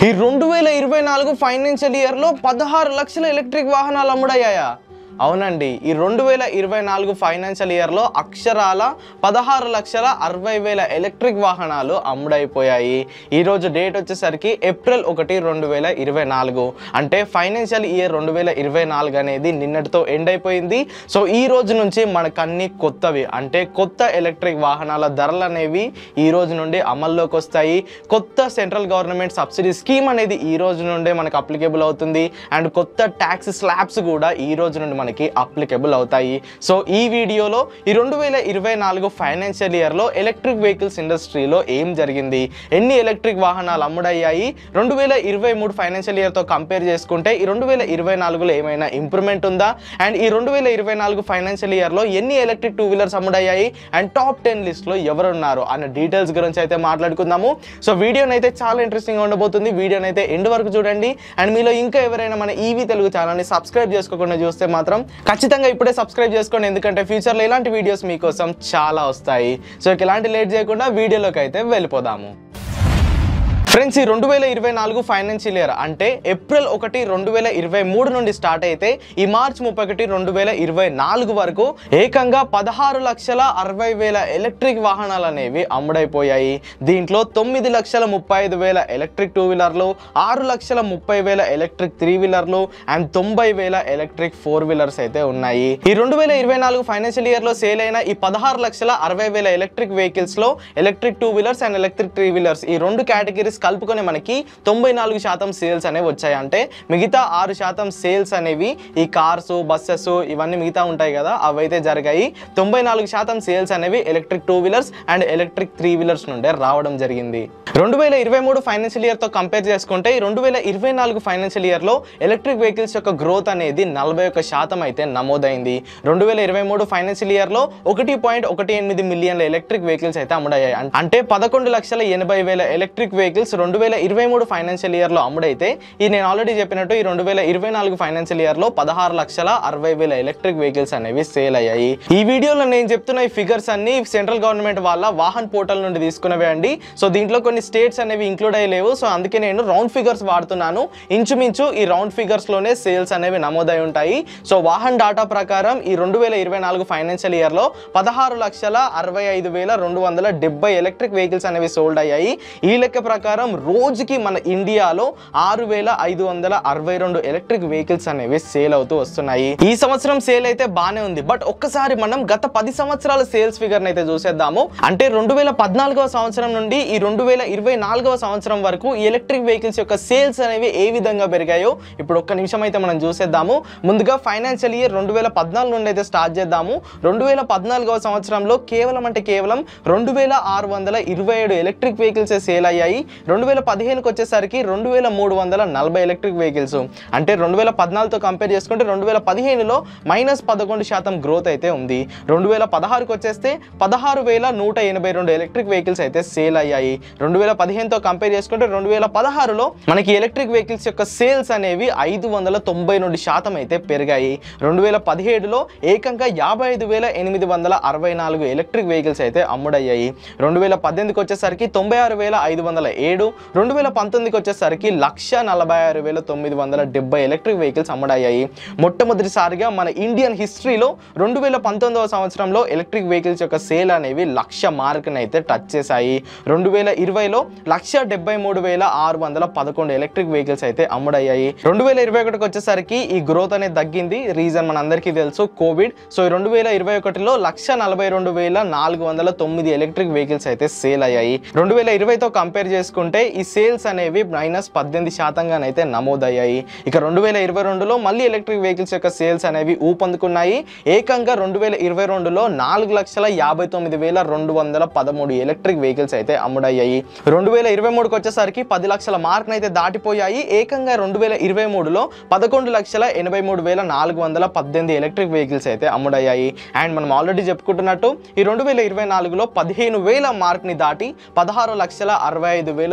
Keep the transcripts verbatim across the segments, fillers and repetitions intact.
ఈ రెండు వేల ఇరవై నాలుగు ఫైనాన్షియల్ ఇయర్లో పదహారు లక్షల ఎలక్ట్రిక్ వాహనాలు అమ్ముడయ్యాయా? అవునండి, ఈ రెండు వేల ఇరవై నాలుగు ఫైనాన్షియల్ ఇయర్లో అక్షరాల పదహారు లక్షల అరవై వేల ఎలక్ట్రిక్ వాహనాలు అమ్ముడైపోయాయి. ఈరోజు డేట్ వచ్చేసరికి ఏప్రిల్ ఒకటి రెండు వేల ఇరవై నాలుగు అంటే ఫైనాన్షియల్ ఇయర్ రెండు వేల ఇరవై నాలుగు అనేది నిన్నటితో ఎండ్ అయిపోయింది. సో ఈ రోజు నుంచి మనకు అన్ని కొత్తవి అంటే కొత్త ఎలక్ట్రిక్ వాహనాల ధరలు అనేవి ఈ రోజు నుండి అమల్లోకి వస్తాయి. కొత్త సెంట్రల్ గవర్నమెంట్ సబ్సిడీ స్కీమ్ అనేది ఈ రోజు నుండే మనకు అప్లికేబుల్ అవుతుంది. అండ్ కొత్త ట్యాక్స్ స్లాబ్స్ కూడా ఈ రోజు నుండి మనకి అప్లికేబుల్ అవుతాయి. సో ఈ వీడియోలో ఈ రెండు వేల ఇరవై నాలుగు ఫైనాన్షియల్ ఇయర్లో ఎలక్ట్రిక్ వెహికల్స్ ఇండస్ట్రీలో ఏం జరిగింది, ఎన్ని ఎలక్ట్రిక్ వాహనాలు అమ్ముడయ్యాయి, రెండు వేల ఇరవై మూడు ఫైనాన్షియల్ ఇయర్తో కంపేర్ చేసుకుంటే ఈ రెండు వేల ఇరవై నాలుగులో ఏమైనా ఇంప్రూవ్మెంట్ ఉందా, అండ్ ఈ రెండు వేల ఇరవై నాలుగు ఫైనాన్షియల్ ఇయర్లో ఎన్ని ఎలక్ట్రిక్ టూ వీలర్స్ అమ్ముడయ్యాయి అండ్ టాప్ టెన్ లిస్ట్లో ఎవరున్నారు అన్న డీటెయిల్స్ గురించి అయితే మాట్లాడుకుందాము. సో వీడియోని అయితే చాలా ఇంట్రెస్టింగ్గా ఉండబోతుంది. వీడియోని అయితే ఎండ్ వరకు చూడండి. అండ్ మీలో ఇంకా ఎవరైనా మన ఈవీ తెలుగు ఛానల్ని సబ్స్క్రైబ్ చేసుకోకుండా చూస్తే మాత్రం ఖచ్చితంగా ఇప్పుడే సబ్స్క్రైబ్ చేసుకోండి, ఎందుకంటే ఫ్యూచర్లో ఇలాంటి వీడియోస్ మీకోసం చాలా వస్తాయి. సో ఇలాంటి లేట్ చేయకుండా వీడియోలోకి అయితే వెళ్ళిపోదాము. ఫ్రెండ్స్, ఈ రెండు వేల ఇరవై నాలుగు ఫైనాన్షియల్ ఇయర్ అంటే ఏప్రిల్ ఒకటి రెండు వేల ఇరవై మూడు నుండి స్టార్ట్ అయితే ఈ మార్చ్ ముప్పై ఒకటి రెండు వేల ఇరవై నాలుగు వరకు ఏకంగా పదహారు లక్షల అరవై వేల ఎలక్ట్రిక్ వాహనాలు అనేవి అమ్ముడైపోయాయి. దీంట్లో తొమ్మిది లక్షల ముప్పై ఐదు వేల ఎలక్ట్రిక్ టూ వీలర్లు, ఆరు లక్షల ముప్పై వేల ఎలక్ట్రిక్ త్రీ వీలర్లు అండ్ తొంభై వేల ఎలక్ట్రిక్ ఫోర్ వీలర్స్ అయితే ఉన్నాయి. ఈ రెండు వేల ఇరవై నాలుగు ఫైనాన్షియల్ ఇయర్ లో సేల్ అయిన ఈ పదహారు లక్షల అరవై వేల ఎలక్ట్రిక్ వెహికల్స్ లో electric two wheelers and electric three wheelers ఈ రెండు కేటగిరీస్ కలుపుకొని మనకి తొంభై నాలుగు శాతం సేల్స్ అనేవి వచ్చాయి. అంటే మిగతా ఆరు శాతం సేల్స్ అనేవి ఈ కార్స్, బస్సెస్ ఇవన్నీ మిగతా ఉంటాయి కదా, అవైతే జరిగాయి. తొంభై నాలుగు శాతం సేల్స్ అనేవి electric two wheelers and electric three wheelers నుండే రావడం జరిగింది. రెండు వేల ఇరవై మూడు ఫైనాన్షియల్ ఇయర్ తో కంపేర్ చేసుకుంటే రెండు వేల ఇరవై నాలుగు ఫైనాన్షియల్ ఇయర్ లో ఎలక్ట్రిక్ వెహికల్స్ యొక్క గ్రోత్ అనేది నలభై ఒక్క శాతం అయితే నమోదైంది. రెండు వేల ఇరవై మూడు ఫైనాన్షియల్ ఇయర్ లో ఒకటి పాయింట్ ఒకటి ఎనిమిది మిలియన్ల ఎలక్ట్రిక్ వెహికల్స్ అయితే అమ్ముడయ్యాయి. అంటే పదకొండు లక్షల ఎనభై వేల ఎలక్ట్రిక్ వెహికల్స్ రెండు వేల ఇరవై మూడు ఫైనాన్షియల్ ఇయర్ లో అమ్ముడైతే ఈ నేను ఆల్రెడీ చెప్పినట్టు ఈ రెండు వేల ఇరవై నాలుగు ఫైనాన్షియల్ ఇయర్ లో పదహారు లక్షల అరవై వేల ఎలక్ట్రిక్ వెహికల్స్ అనేవి సేల్ అయ్యాయి. ఈ వీడియోలో నేను చెప్తున్న ఈ ఫిగర్స్ అన్ని సెంట్రల్ గవర్నమెంట్ వాళ్ళ వాహన్ పోర్టల్ నుండి తీసుకున్నవే అండి. సో దీంట్లో కొన్ని స్టేట్స్ అనేవి ఇంక్లూడ్ అయ్యలేవు. సో అందుకే నేను రౌండ్ ఫిగర్స్ వాడుతున్నాను. ఇంచుమించు ఈ రౌండ్ ఫిగర్స్ లోనే సేల్స్ అనేవి నమోదై ఉంటాయి. సో వాహన్ డాటా ప్రకారం ఈ రెండు వేల ఇరవై నాలుగు ఫైనాన్షియల్ ఇయర్ లో పదహారు లక్షల అరవై ఐదు వేల రెండు వందల డెబ్బై ఎలక్ట్రిక్ వెహికల్స్ అనేవి సోల్డ్ అయ్యాయి. ఈ లెక్క ప్రకారం రోజుకి మన ఇండియాలో ఆరు వేల ఐదు వందల అరవై రెండు ఎలక్ట్రిక్ వెహికల్స్ అనేవి సేల్ అవుతూ వస్తున్నాయి. ఈ సంవత్సరం సేల్ అయితే బానే ఉంది. బట్ ఒక్కసారి మనం గత పది సంవత్సరాల సేల్స్ ఫిగర్ అయితే చూసేద్దాము. అంటే రెండు వేల పద్నాలుగవ సంవత్సరం నుండి ఈ రెండు వేల ఇరవై నాలుగవ సంవత్సరం వరకు ఈ ఎలక్ట్రిక్ వెహికల్స్ యొక్క సేల్స్ అనేవి ఏ విధంగా పెరిగాయో ఇప్పుడు ఒక్క నిమిషం అయితే మనం చూసేద్దాము. ముందుగా ఫైనాన్షియల్ ఇయర్ రెండు వేల పద్నాలుగు నుండి అయితే స్టార్ట్ చేద్దాము. రెండు వేల పద్నాలుగవ సంవత్సరంలో కేవలం అంటే కేవలం రెండు వేల ఆరు వందల ఇరవై ఏడు ఎలక్ట్రిక్ వెహికల్స్ సేల్ అయ్యాయి. రెండు వేల పదిహేనుకి వచ్చేసరికి రెండు వేల మూడు వందల నలభై ఎలక్ట్రిక్ వెహికల్స్, అంటే రెండు వేల పద్నాలుగుతో కంపేర్ చేసుకుంటే రెండు వేల పదిహేనులో మైనస్ పదకొండు శాతం గ్రోత్ అయితే ఉంది. రెండు వేల పదహారుకి వచ్చేస్తే పదహారు వేల నూట ఎనభై రెండు ఎలక్ట్రిక్ వెహికల్స్ అయితే సేల్ అయ్యాయి. రెండు వేల పదిహేనుతో కంపేర్ చేసుకుంటే రెండు వేల పదహారులో మనకి ఎలక్ట్రిక్ వెహికల్స్ యొక్క సేల్స్ అనేవి ఐదు వందల తొంభై రెండు శాతం అయితే పెరిగాయి. రెండు వేల పదిహేడులో ఏకంగా యాభై ఐదు వేల ఎనిమిది వందల అరవై నాలుగు ఎలక్ట్రిక్ వెహికల్స్ అయితే అమ్ముడయ్యాయి. రెండు వేల పద్దెనిమిదికి వచ్చేసరికి తొంభై ఆరు వేల ఐదు వందల ఏడు రెండు వేల పంతొమ్మిదికి వచ్చేసరికి లక్ష నలభై ఆరు వేల తొమ్మిది వందల డెబ్బై ఎలక్ట్రిక్ వెహికల్స్ అమ్ముడయ్యాయి. మొట్టమొదటిసారిగా మన ఇండియన్ హిస్టరీలో రెండు వేల పంతొమ్మిదవ సంవత్సరంలో ఎలక్ట్రిక్ వెహికల్స్ యొక్క సేల్ అనేవి లక్ష మార్కును అయితే టచ్ చేశాయి. రెండు వేల ఇరవైలో లక్ష డెబ్బై మూడు వేల ఆరు వందల పదకొండు ఎలక్ట్రిక్ వెహికల్స్ అయితే అమ్ముడయ్యాయి. రెండు వేల ఇరవై ఒకటికి వచ్చేసరికి ఈ గ్రోత్ అనేది తగ్గింది. రీజన్ మన అందరికీ తెలుసు, కోవిడ్. సో రెండు వేల ఇరవై ఒకటిలో లక్ష నలభై రెండు వేల నాలుగు వందల తొమ్మిది ఎలక్ట్రిక్ వెహికల్స్ అయితే సేల్ అయ్యాయి. రెండు వేల ఇరవైతో కంపేర్ చేసుకుంటే ఈ సేల్స్ అనేవి మైనస్ పద్దెనిమిది శాతంగానైతే నమోదయ్యాయి. ఇక రెండు వేల ఇరవై రెండులో మళ్ళీ ఎలక్ట్రిక్ వెహికల్స్ యొక్క సేల్స్ అనేవి ఊపందుకున్నాయి. ఏకంగా రెండు వేల ఇరవై రెండులో నాలుగు లక్షల యాభై తొమ్మిది వేల రెండు వందల పదమూడు ఎలక్ట్రిక్ వెహికల్స్ అయితే అమ్ముడయ్యాయి. రెండు వేల ఇరవై మూడుకి వచ్చేసరికి పది లక్షల మార్క్ అయితే దాటిపోయాయి. ఏకంగా రెండు వేల ఇరవై మూడులో పదకొండు లక్షల ఎనభై మూడు వేల నాలుగు వందల పద్దెనిమిది ఎలక్ట్రిక్ వెహికల్స్ అయితే అమ్ముడయ్యాయి. అండ్ మనం ఆల్రెడీ చెప్పుకుంటున్నట్టు ఈ రెండు వేల ఇరవై నాలుగులో పదిహేను వేల మార్క్ ని దాటి పదహారు లక్షల అరవై ఐదు వేల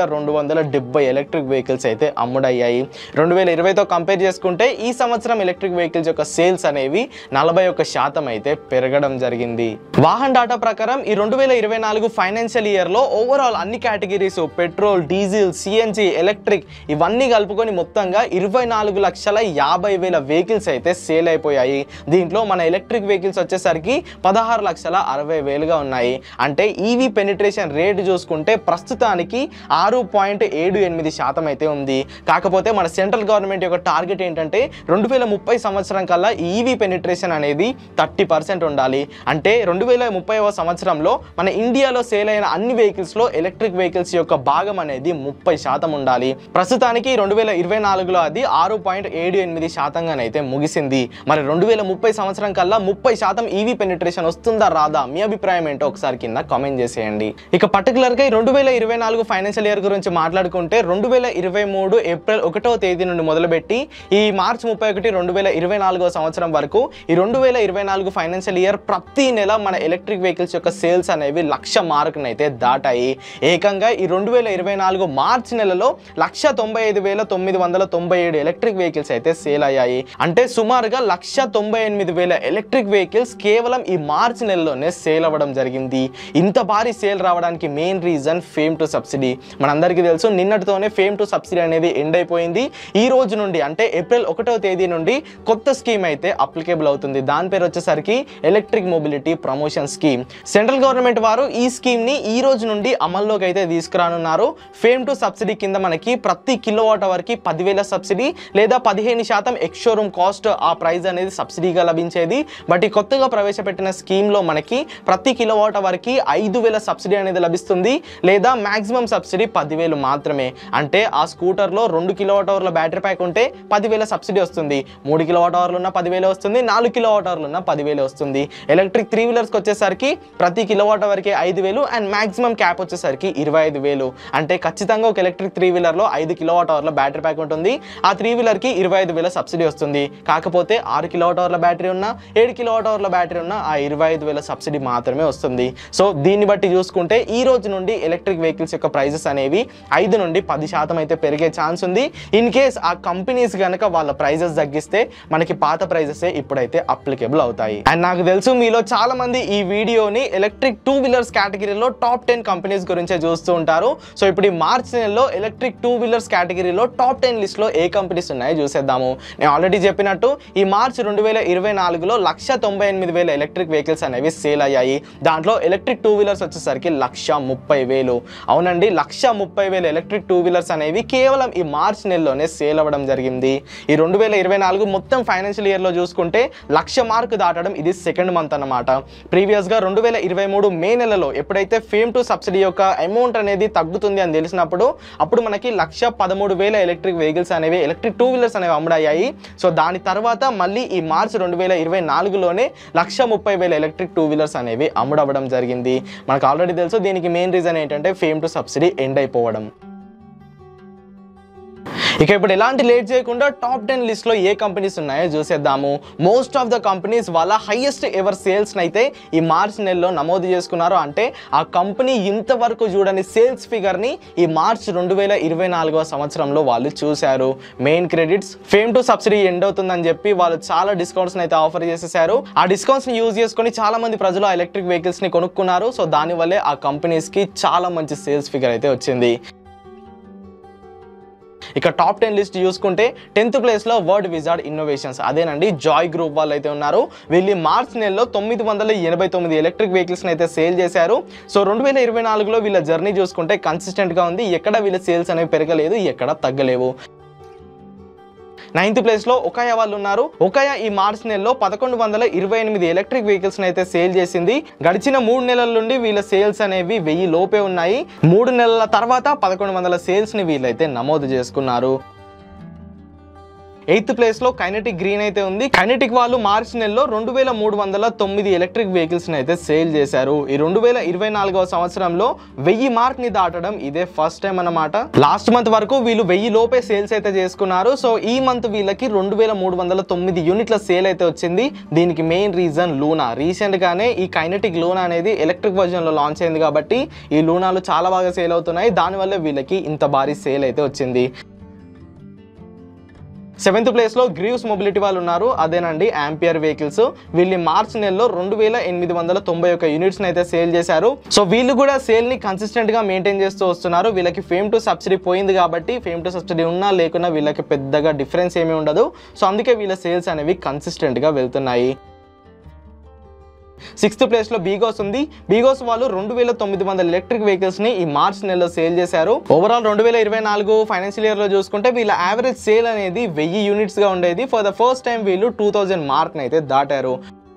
వేల రెండు వందల డెబ్బై ఎలక్ట్రిక్ వెహికల్స్ అయితే అమ్ముడయ్యాయి. రెండు వేల ఇరవైతో కంపేర్ చేసుకుంటే ఈ సంవత్సరం ఎలక్ట్రిక్ వెహికల్స్ యొక్క సేల్స్ అనేవి నలభై ఒక్క శాతం అయితే పెరగడం జరిగింది. వాహన్ డాటా ప్రకారం ఈ రెండు వేల ఇరవై నాలుగు ఫైనాన్షియల్ ఇయర్లో ఓవరాల్ అన్ని categories petrol, diesel, CNG, electric ఇవన్నీ కలుపుకొని మొత్తంగా ఇరవై నాలుగు లక్షల యాభై వేల వెహికల్స్ అయితే సేల్ అయిపోయాయి. దీంట్లో మన ఎలక్ట్రిక్ వెహికల్స్ వచ్చేసరికి పదహారు లక్షల అరవై వేలుగా ఉన్నాయి. అంటే ఈవీ పెనిట్రేషన్ రేట్ చూసుకుంటే ప్రస్తుతానికి ఆరు పాయింట్ ఏడు ఎనిమిది శాతం అయితే ఉంది. కాకపోతే మన సెంట్రల్ గవర్నమెంట్ యొక్క టార్గెట్ ఏంటంటే రెండు వేల ముప్పై సంవత్సరం కల్లా ఈవీ పెనిట్రేషన్ అనేది థర్టీ పర్సెంట్ ఉండాలి. అంటే రెండు వేల ముప్పైవ సంవత్సరంలో మన ఇండియాలో సేల్ అయిన అన్ని వెహికల్స్లో ఎలక్ట్రిక్ వెహికల్స్ యొక్క భాగం అనేది ముప్పై శాతం ఉండాలి. ప్రస్తుతానికి రెండు వేల ఇరవై నాలుగులో అది ఆరు పాయింట్ ఏడు ఎనిమిది శాతంగానైతే ముగిసింది. మరి రెండు వేల ముప్పై సంవత్సరం కల్లా ముప్పై శాతం ఈవీ పెనిట్రేషన్ వస్తుందా రాదా, మీ అభిప్రాయం ఏంటో ఒకసారి కింద కామెంట్ చేసేయండి. ఇక పర్టికులర్గా రెండు వేల ఇరవై నాలుగు ఫైనాన్షియల్ ఇయర్ గురించి మాట్లాడుకుంటే రెండు వేల ఇరవై మూడు ఏప్రిల్ ఒకటవ తేదీ నుండి మొదలుపెట్టి ఈ మార్చ్ ముప్పై ఒకటి రెండు వేల ఇరవై నాలుగో సంవత్సరం వరకు ఈ రెండు వేల ఇరవై నాలుగు ఫైనాన్షియల్ ఇయర్ ప్రతి నెల మన ఎలక్ట్రిక్ వెహికల్స్ యొక్క సేల్స్ అనేవి లక్ష మార్కునైతే దాటాయి. ఏకంగా ఈ రెండు వేల ఇరవై నాలుగు మార్చ్ నెలలో లక్ష తొంభై ఐదు వేల తొమ్మిది వందల తొంభై ఏడు ఎలక్ట్రిక్ వెహికల్స్ అయితే సేల్ అయ్యాయి. అంటే సుమారుగా లక్ష తొంభై ఎనిమిది వేల ఎలక్ట్రిక్ వెహికల్స్ కేవలం ఈ మార్చ్ నెలలోనే సేల్ అవ్వడం జరిగింది. ఇంత భారీ సేల్ రావడానికి main reason FAME two subsidy. మనందరికీ తెలుసు నిన్నటితోనే ఫేమ్ టు సబ్సిడీ అనేది ఎండ్ అయిపోయింది. ఈ రోజు నుండి అంటే ఏప్రిల్ ఒకటవ తేదీ నుండి కొత్త స్కీమ్ అయితే అప్లికేబుల్ అవుతుంది. దాని పేరు వచ్చేసరికి electric mobility promotion scheme. Central government వారు ఈ స్కీమ్ ని ఈ రోజు నుండి అమల్లోకి అయితే తీసుకురానున్నారు. ఫేమ్ టు సబ్సిడీ కింద మనకి ప్రతి కిలోవాట్ అవర్ కి పదివేల సబ్సిడీ లేదా పదిహేను శాతం ఎక్స్ షోరూమ్ కాస్ట్ ఆ ప్రైస్ అనేది సబ్సిడీగా లభించేది. బట్ ఈ కొత్తగా ప్రవేశపెట్టిన స్కీమ్ లో మనకి ప్రతి కిలోవాట్ అవర్ కి ఐదు వేల సబ్సిడీ అనేది లభిస్తుంది లేదా మాక్సిమం సబ్సిడీ పదివేలు మాత్రమే. అంటే ఆ స్కూటర్ లో రెండు కిలోవాట్ అవర్ల బ్యాటరీ ప్యాక్ ఉంటే పదివేల సబ్సిడీ వస్తుంది, మూడు కిలోవాట్ అవర్లు ఉన్న పదివేలు వస్తుంది, నాలుగు కిలోవాట్ అవర్లు ఉన్న పదివేలు వస్తుంది. ఎలక్ట్రిక్ త్రీ వీలర్స్కి వచ్చేసరికి ప్రతి కిలోవాట్ అవర్కి ఐదు వేలు అండ్ మాక్సిమం క్యాప్ వచ్చేసరికి ఇరవై ఐదు వేలు. అంటే ఖచ్చితంగా ఒక ఎలక్ట్రిక్ త్రీ వీలర్లో ఐదు కిలోవాట్ అవర్ల బ్యాటరీ ప్యాక్ ఉంటుంది. ఆ త్రీ వీలర్కి ఇరవై ఐదు వేల సబ్సిడీ వస్తుంది. కాకపోతే ఆరు కిలోవాట్ అవర్ల బ్యాటరీ ఉన్న, ఏడు కిలోవాట్ అవర్ల బ్యాటరీ ఉన్న ఆ ఇరవై ఐదు వేల సబ్సిడీ మాత్రమే వస్తుంది. సో దీన్ని బట్టి చూసుకుంటే ఈ రోజు నుండి ఎలక్ట్రిక్ వెహికల్స్ యొక్క ప్రైజెస్ అనేవి ఐదు నుండి పది శాతం అయితే పెరిగే ఛాన్స్ ఉంది. ఇన్ కేస్ ఆ కంపెనీస్ కనుక వాళ్ళ ప్రైజెస్ తగ్గిస్తే మనకి పాత ప్రైజెస్ ఇప్పుడైతే అప్లికేబుల్ అవుతాయి. అండ్ నాకు తెలుసు మీలో చాలా మంది ఈ వీడియోని ఎలక్ట్రిక్ టూ వీలర్స్ కేటగిరీలో టాప్ టెన్ కంపెనీస్ గురించే చూస్తూ ఉంటారు. సో ఇప్పుడు ఈ మార్చ్ నెలలో ఎలక్ట్రిక్ టూ వీలర్స్ కేటగిరీలో టాప్ టెన్ లిస్ట్ లో ఏ కంపెనీస్ ఉన్నాయో చూసేద్దాము. నేను ఆల్రెడీ చెప్పినట్టు ఈ మార్చ్ రెండు వేల ఇరవై నాలుగులో లక్ష తొంభై ఎనిమిది వేల ఎలక్ట్రిక్ వెహికల్స్ అనేవి సేల్ అయ్యాయి. దాంట్లో ఎలక్ట్రిక్ టూ వీలర్స్ వచ్చేసరికి లక్ష ముప్పై వేలు. అవునండి, లక్ష ముప్పై వేల ఎలక్ట్రిక్ టూ వీలర్స్ అనేవి కేవలం ఈ మార్చ్ నెలలోనే సేల్ అవ్వడం జరిగింది. ఈ రెండు వేల ఇరవై నాలుగు మొత్తం ఫైనాన్షియల్ ఇయర్ లో చూసుకుంటే లక్ష మార్కు దాటడం ఇది సెకండ్ మంత్ అన్నమాట. ప్రీవియస్ గా రెండు వేల ఇరవై మూడు మే నెలలో ఎప్పుడైతే ఫేమ్ టు సబ్సిడీ యొక్క అమౌంట్ అనేది తగ్గుతుంది అని తెలిసినప్పుడు అప్పుడు మనకి లక్ష పదమూడు వేల ఎలక్ట్రిక్ వెహికల్స్ అనేవి ఎలక్ట్రిక్ టూ వీలర్స్ అనేవి అమ్ముడయ్యాయి. సో దాని తర్వాత మళ్ళీ ఈ మార్చ్ రెండు వేల ఇరవై నాలుగులోనే లక్ష ముప్పై వేల ఎలక్ట్రిక్ టూ వీలర్స్ అనేవి అమ్ముడవ్వడం జరిగింది. మనకు ఆల్రెడీ తెలుసు దీనికి మెయిన్ రీజన్ ఏంటంటే ఫేమ్ టు సబ్సిడీ ఎండ్ అయిపోవడం. ఇక ఇప్పుడు ఎలాంటి లేట్ చేయకుండా టాప్ టెన్ లిస్ట్ లో ఏ కంపెనీస్ ఉన్నాయో చూసేద్దాము. మోస్ట్ ఆఫ్ ద కంపెనీస్ వాళ్ళ హైయెస్ట్ ఎవర్ సేల్స్ అయితే ఈ మార్చ్ నెలలో నమోదు చేసుకున్నారు. అంటే ఆ కంపెనీ ఇంతవరకు చూడని సేల్స్ ఫిగర్ ని ఈ మార్చ్ రెండు వేల ఇరవై నాలుగవ సంవత్సరంలో వాళ్ళు చూశారు. Main credits FAME two subsidy end అవుతుందని చెప్పి వాళ్ళు చాలా డిస్కౌంట్స్ అయితే ఆఫర్ చేసేసారు. ఆ డిస్కౌంట్స్ ని యూజ్ చేసుకొని చాలా మంది ప్రజలు ఆ ఎలక్ట్రిక్ వెహికల్స్ ని కొనుక్కున్నారు. సో దానివల్లే ఆ కంపెనీస్ కి చాలా మంచి సేల్స్ ఫిగర్ అయితే వచ్చింది. ఇక టాప్ టెన్ లిస్ట్ చూసుకుంటే టెన్త్ ప్లేస్ లో వర్డ్ విజార్డ్ ఇన్నోవేషన్స్, అదేనండి జాయ్ గ్రూప్ వాళ్ళు అయితే ఉన్నారు. వీళ్ళు మార్చ్ నెలలో తొమ్మిది వందల ఎనభై తొమ్మిది ఎలక్ట్రిక్ వెహికల్స్ అయితే సేల్ చేశారు. సో రెండు వేల ఇరవై నాలుగులో వీళ్ళ జర్నీ చూసుకుంటే కన్సిస్టెంట్ గా ఉంది. ఎక్కడ వీళ్ళ సేల్స్ అనేవి పెరగలేదు, ఎక్కడ తగ్గలేవు. నైన్త్ ప్లేస్ లో ఒకాయా వాళ్ళు ఉన్నారు. ఒకాయా ఈ మార్చ్ నెలలో పదకొండు వందల ఇరవై ఎనిమిది ఎలక్ట్రిక్ వెహికల్స్ అయితే సేల్ చేసింది. గడిచిన మూడు నెలల నుండి వీళ్ళ సేల్స్ అనేవి వెయ్యి లోపే ఉన్నాయి. మూడు నెలల తర్వాత పదకొండు వందల సేల్స్ ని వీళ్ళైతే నమోదు చేసుకున్నారు. ఎయిత్ ప్లేస్ లో కైనెటిక్ గ్రీన్ అయితే ఉంది. కైనెటిక్ వాళ్ళు మార్చి నెలలో రెండు వేల మూడు వందల తొమ్మిది ఎలక్ట్రిక్ వెహికల్స్ ని అయితే సేల్ చేశారు. ఈ రెండు వేల ఇరవై నాలుగవ సంవత్సరంలో వెయ్యి మార్క్ ని దాటడం ఇదే ఫస్ట్ టైం అన్నమాట. లాస్ట్ మంత్ వరకు వీళ్ళు వెయ్యి లోపే సేల్స్ అయితే చేసుకున్నారు. సో ఈ మంత్ వీళ్ళకి రెండు వేల మూడు వందల తొమ్మిది యూనిట్ల సేల్ అయితే వచ్చింది. దీనికి మెయిన్ రీజన్ లూనా. రీసెంట్ గానే ఈ కైనెటిక్ లూనా అనేది ఎలక్ట్రిక్ వర్జన్ లో లాంచ్ అయింది కాబట్టి ఈ లూనాలు చాలా బాగా సేల్ అవుతున్నాయి. దానివల్ల వీళ్ళకి ఇంత భారీ సేల్ అయితే వచ్చింది. సెవెంత్ ప్లేస్ లో గ్రీవ్స్ మొబిలిటీ వాళ్ళు ఉన్నారు. అదేనండి ఆంపియర్ వెహికల్స్. వీళ్ళు మార్చ్ నెలలో రెండు వేల ఎనిమిది వందల తొంభై ఒక్క యూనిట్స్ అయితే సేల్ చేశారు. సో వీళ్ళు కూడా సేల్ ని కన్సిస్టెంట్ గా మెయింటైన్ చేస్తూ వస్తున్నారు. వీళ్ళకి ఫేమ్ టు సబ్సిడీ పోయింది కాబట్టి ఫేమ్ టు సబ్సిడీ ఉన్నా లేకున్నా వీళ్ళకి పెద్దగా డిఫరెన్స్ ఏమీ ఉండదు. సో అందుకే వీళ్ళ సేల్స్ అనేవి కన్సిస్టెంట్ గా వెళ్తున్నాయి. సిక్స్త్ ప్లేస్ లో బీగోస్ ఉంది. బీగోస్ వాళ్ళు రెండు వేల తొమ్మిది వందల ఎలక్ట్రిక్ వెహికల్స్ ని ఈ మార్చ్ నెలలో సేల్ చేశారు. ఓవరాల్ రెండు వేల ఇరవై నాలుగు ఫైనాన్షియల్ ఇయర్ లో చూసుకుంటే వీళ్ళ యావరేజ్ సేల్ అనేది వెయ్యి యూనిట్స్ గా ఉండేది. ఫర్ ద ఫస్ట్ టైం వీళ్ళు టూ థౌజండ్ మార్క్ ని అయితే దాటారు.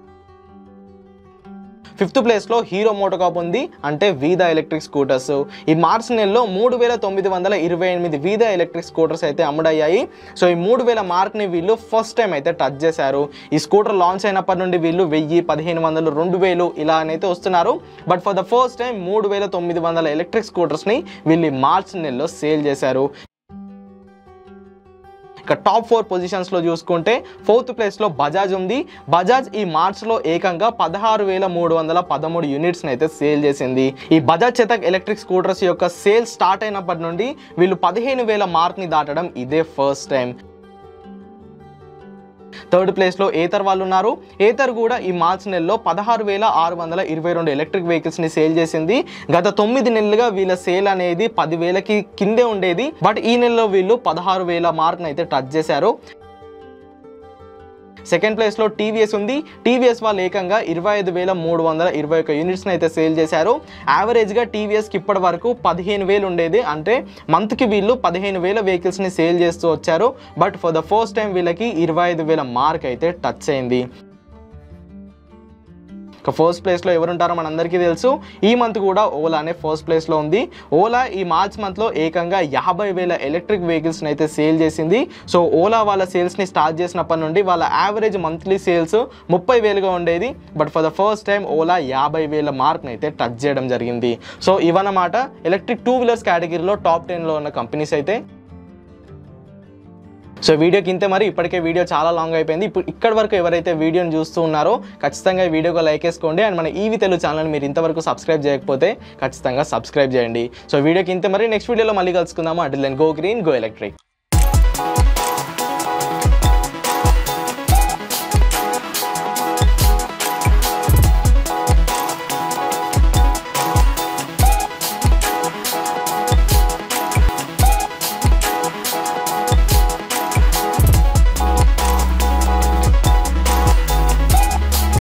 ఫిఫ్త్ ప్లేస్ లో హీరో మోటోకార్ప్ ఉంది. అంటే వీదా ఎలక్ట్రిక్ స్కూటర్స్. ఈ మార్చ్ నెలలో మూడు వేల తొమ్మిది వందల ఇరవై ఎనిమిది వీదా ఎలక్ట్రిక్ స్కూటర్స్ అయితే అమ్ముడయ్యాయి. సో ఈ మూడు వేల మార్క్ ని వీళ్ళు ఫస్ట్ టైం అయితే టచ్ చేశారు. ఈ స్కూటర్ లాంచ్ అయినప్పటి నుండి వీళ్ళు వెయ్యి పదిహేను వందలు రెండు వేలు ఇలా అయితే వస్తున్నారు. But for the first time మూడు వేల తొమ్మిది వందల ఎలక్ట్రిక్ స్కూటర్స్ ని వీళ్ళు మార్చ్ నెలలో సేల్ చేశారు. ఇక టాప్ ఫోర్ పొజిషన్స్ లో చూసుకుంటే ఫోర్త్ ప్లేస్ లో బజాజ్ ఉంది. బజాజ్ ఈ మార్చ్ లో ఏకంగా పదహారు వేల మూడు వందల పదమూడు యూనిట్స్ అయితే సేల్ చేసింది. ఈ బజాజ్ చేతక్ ఎలక్ట్రిక్ స్కూటర్స్ యొక్క సేల్ స్టార్ట్ అయినప్పటి నుండి వీళ్ళు పదిహేను వేల మార్క్ ని దాటడం ఇదే ఫస్ట్ టైం. థర్డ్ ప్లేస్ లో ఏతర్ వాళ్ళు ఉన్నారు. ఏతర్ కూడా ఈ మార్చ్ నెలలో పదహారు వేల ఆరు వందల ఇరవై రెండు ఎలక్ట్రిక్ వెహికల్స్ ని సేల్ చేసింది. గత తొమ్మిది నెలలుగా వీళ్ళ సేల్ అనేది పదివేలకి కిందే ఉండేది. బట్ ఈ నెలలో వీళ్ళు పదహారు వేల మార్క్ అయితే టచ్ చేశారు. సెకండ్ ప్లేస్ లో టీవీఎస్ ఉంది. టీవీఎస్ వాళ్ళు ఏకంగా ఇరవై ఐదు వేల మూడు వందల ఇరవై ఒక్క యూనిట్స్ అయితే సేల్ చేశారు. యావరేజ్ గా టీవీఎస్ కి ఇప్పటి వరకు పదిహేను వేలు ఉండేది. అంటే మంత్ కి వీళ్ళు పదిహేను వేల వెహికల్స్ ని సేల్ చేస్తూ వచ్చారు. But for the first time వీళ్ళకి ఇరవై ఐదు వేల మార్క్ అయితే టచ్ అయింది. ఇక ఫస్ట్ ప్లేస్లో ఎవరుంటారో మనందరికీ తెలుసు. ఈ మంత్ కూడా ఓలా అనే ఫస్ట్ ప్లేస్లో ఉంది. ఓలా ఈ మార్చ్ మంత్లో ఏకంగా యాభై వేల ఎలక్ట్రిక్ వెహికల్స్ని అయితే సేల్ చేసింది. సో ఓలా వాళ్ళ సేల్స్ని స్టార్ట్ చేసినప్పటి నుండి వాళ్ళ యావరేజ్ మంత్లీ సేల్స్ ముప్పై వేలుగా ఉండేది. But for the first time Ola యాభై వేల మార్క్ని అయితే టచ్ చేయడం జరిగింది. సో ఇవన్నమాట ఎలక్ట్రిక్ టూ వీలర్స్ కేటగిరీలో టాప్ టెన్లో ఉన్న కంపెనీస్ అయితే. సో వీడియోకి ఇంతే. మరి ఇప్పటికే వీడియో చాలా లాంగ్ అయిపోయింది. ఇప్పుడు ఇక్కడి వరకు ఎవరైతే వీడియోని చూస్తూ ఉన్నారో ఖచ్చితంగా ఈ వీడియోకి లైక్ వేసుకోండి. అండ్ మన ఈవీ తెలుగు ఛానల్ మీరు ఇంతవరకు సబ్స్క్రైబ్ చేయకపోతే ఖచ్చితంగా సబ్స్క్రైబ్ చేయండి. సో వీడియోకి ఇంతే. మరి నెక్స్ట్ వీడియోలో మళ్ళీ కలుసుకుందాము. Until then go green, go electric.